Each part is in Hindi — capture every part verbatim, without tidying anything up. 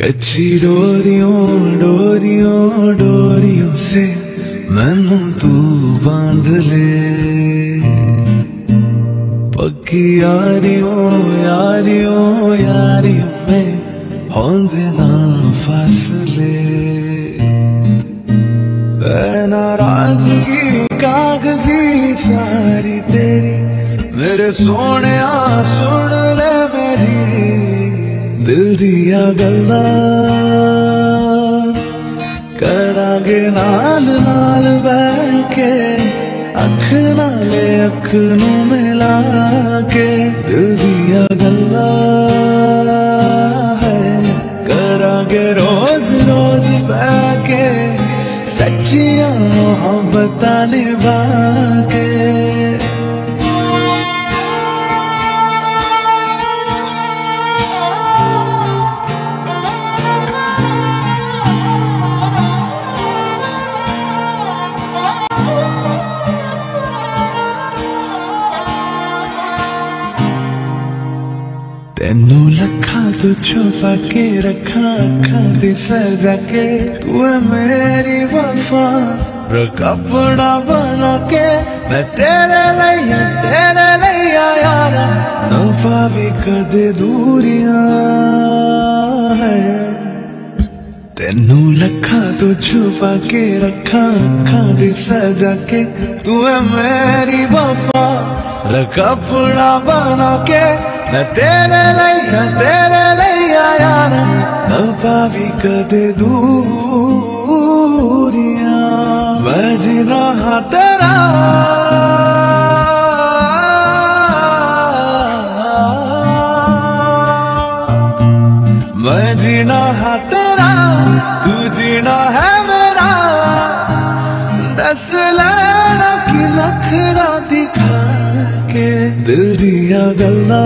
कच्ची डोरियों डोरियों डोरियों से मैनू तू बांध ले, पक्की यारियों यारियों यारियों में होंदे ना फासले। नाराजगी कागजी सारी तेरी, मेरे सोने सुन ले मेरी दिल दिया गल्ला, करांगे नाल नाल बह के अख नाले अख नू मिला के। दिल दिया गल्ला है करांगे रोज रोज बह के, सच्चियां मोहब्बतां निभा के। तेनू लखा तो छुपा के रखा अखा दे सजा के, तू है मेरी वफा रख अपना बना के। मैं तेरे लिया तेरे लिया यारा, न पावी कदे दूरियां है। तेनू लखा तो छुपा के रखा अखा दे सजा के, तू है मेरी वफा रख अपना बना के। मैं तेरे लिया तेरे लिया यारा, न पावी कदे दूरियां। मैं जीना हाँ तेरा मैं जीना हाँ तेरा, तू जीना है मेरा। दस लेना की नखरा दिखा के, दिल दिया गल्ला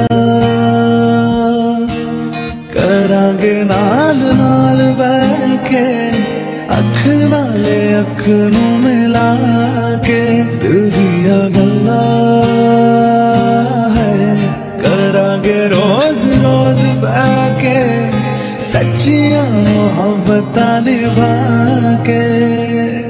करांगे नाल नाल बह के, अख नाले अख नू मिला के। दिल दिया गल्ला है करांगे रोज रोज बह के, सच्चियां मोहब्बतां निभा के।